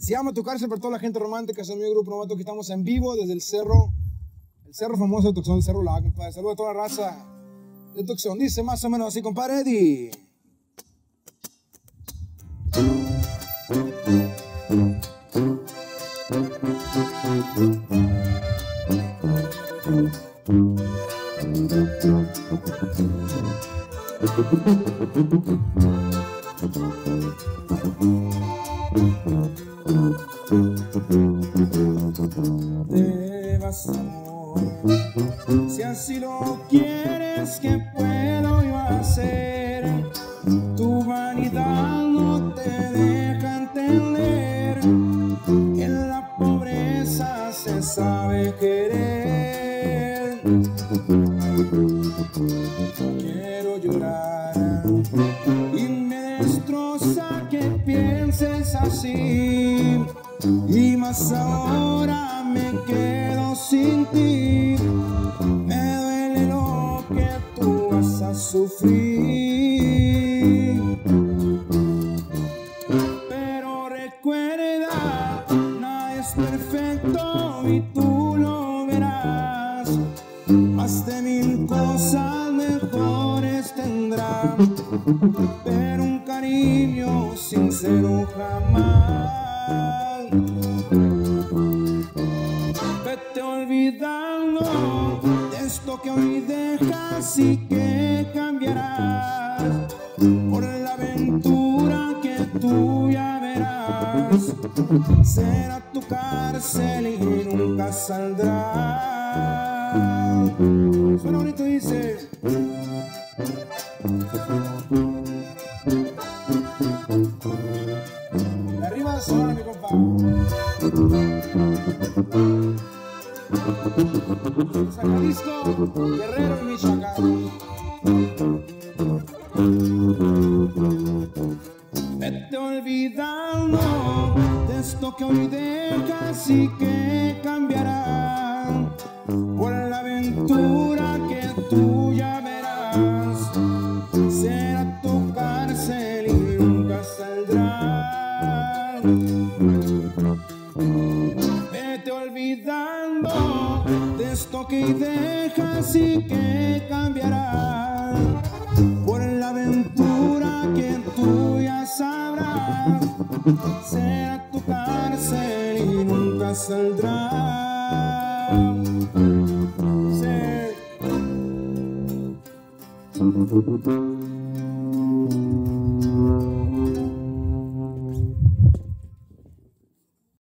Se llama Tu Cárcel para toda la gente romántica. Soy mi grupo Novato, que estamos en vivo desde el cerro famoso de Tucson, el Cerro La, compadre. Saludos a toda la raza de Tucson. Dice más o menos así, compadre Eddie. Te vas, amor, si así lo quieres, ¿qué puedo yo hacer? Tu vanidad no te deja entender, en la pobreza se sabe querer. Quiero llorar y me destroza que pienses así, y más ahora me quedo sin ti. Me duele lo que tú vas a sufrir, pero recuerda, nada es perfecto y tú lo verás. Más de 1000 cosas mejores tendrás, pero un cariño sincero jamás. Vete olvidando de esto que hoy dejas y que cambiarás por la aventura que tú ya verás. Será tu cárcel y nunca saldrás. Suena bonito, dice. De arriba suena, mi compa. San Jalisco, Guerrero y Michoacán. Vete olvidando de esto que hoy dejas y que cambiará por la aventura que tú ya verás. Será tu cárcel y nunca saldrás. Vete olvidando de esto que dejas y que cambiará por la aventura que tú ya sabrás. Será tu cárcel y nunca saldrás. Sí.